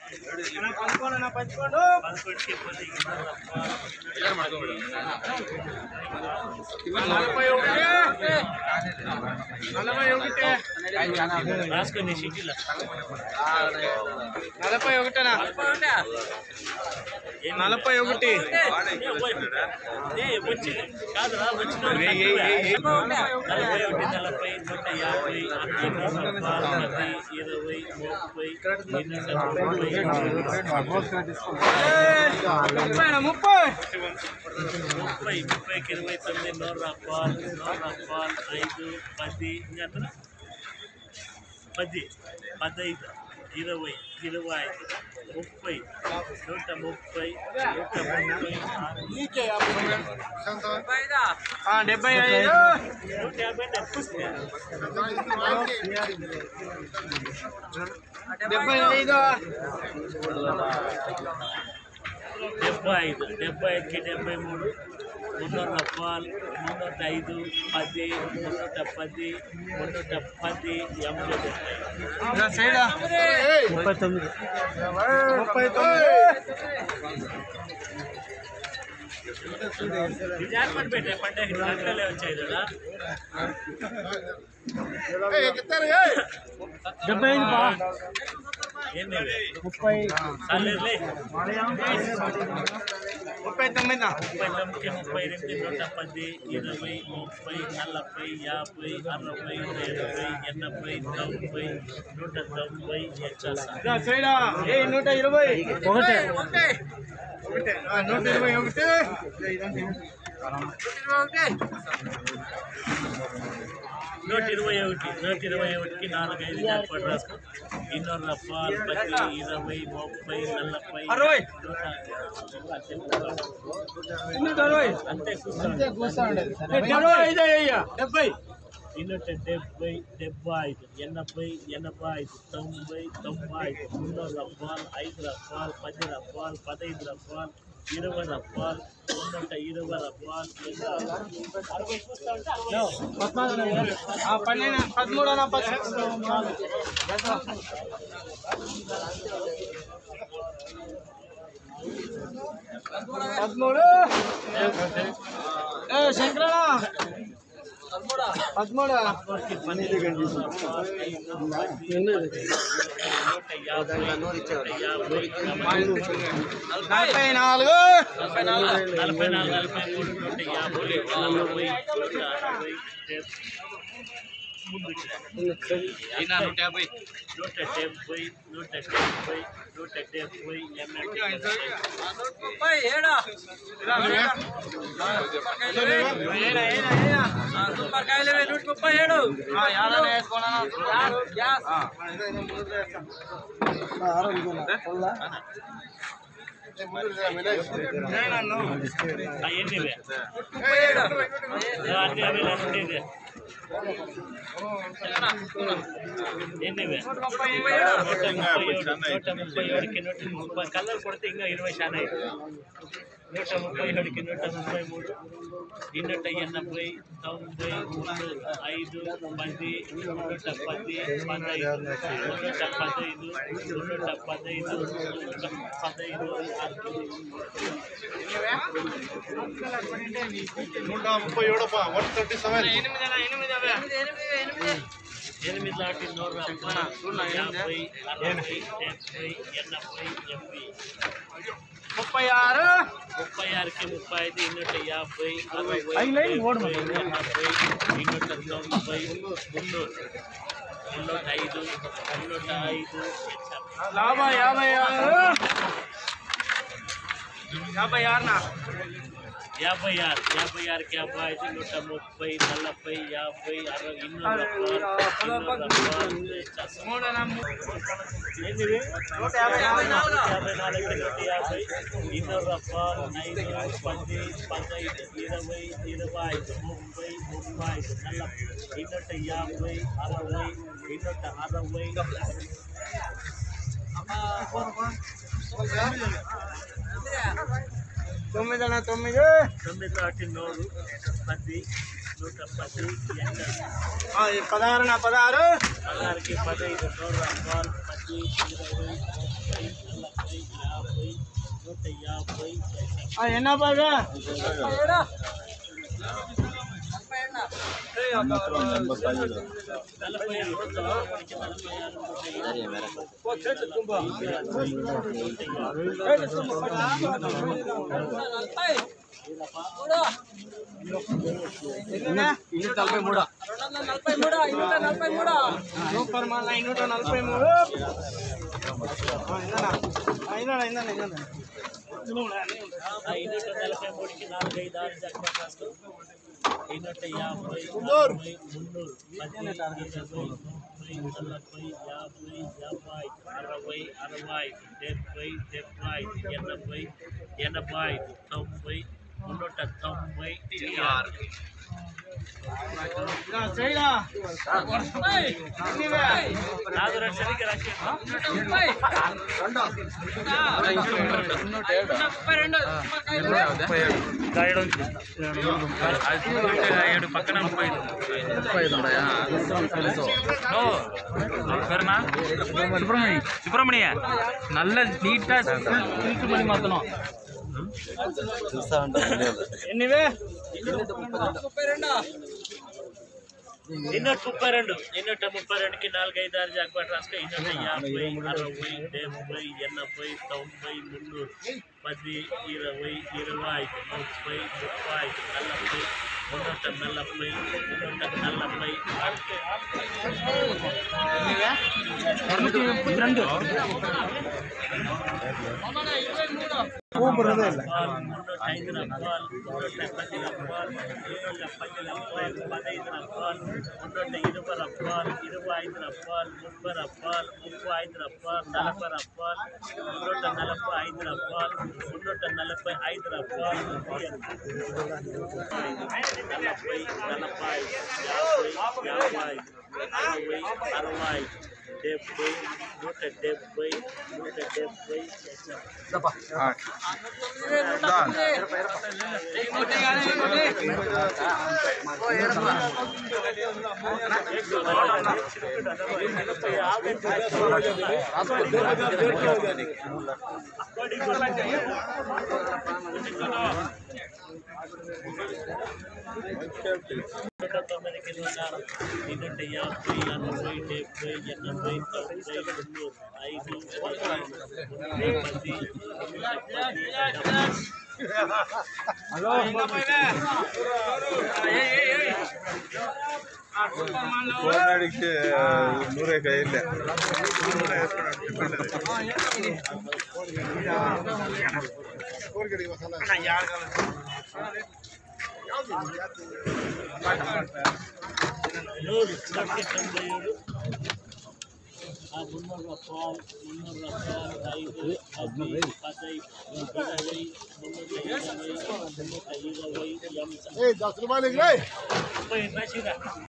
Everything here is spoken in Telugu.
రాసుకొని సిటీలో 41 కాదురా వచ్చిన 10, 15, 20, 25, 30, 75కి 73 305, 10, 310, 39 పెట్టే పంటకి గంటలే వచ్చాయి కదా 121కి 4-5 జాక్పాట్ రాసుకో 200 రూపాయలు 10, 20, 30, 40 అంతే కూర్చోండి 270, 75, 80, 85, 90, 95, 300 రూపాయలు 5 రూపాయలు 10 రూపాయలు 15 రూపాయలు 20 రూపాయలు 120 రూపాయలు 13 శంకరణ 13 కలర్ కొడితే ఇంకా 20 శాతం 137కి 133 280 90 5 10 36కి 35 56కి 55 16కి 15 సుబ్రహ్మణ్య నల్ల నీట్ మనీ మాత్రం ఎన్నివే 232 232కి 4 5 6 జాక్పాట్ రాసుకో 250 60 70 80 90 300 10 20 25 10 రూపాయలు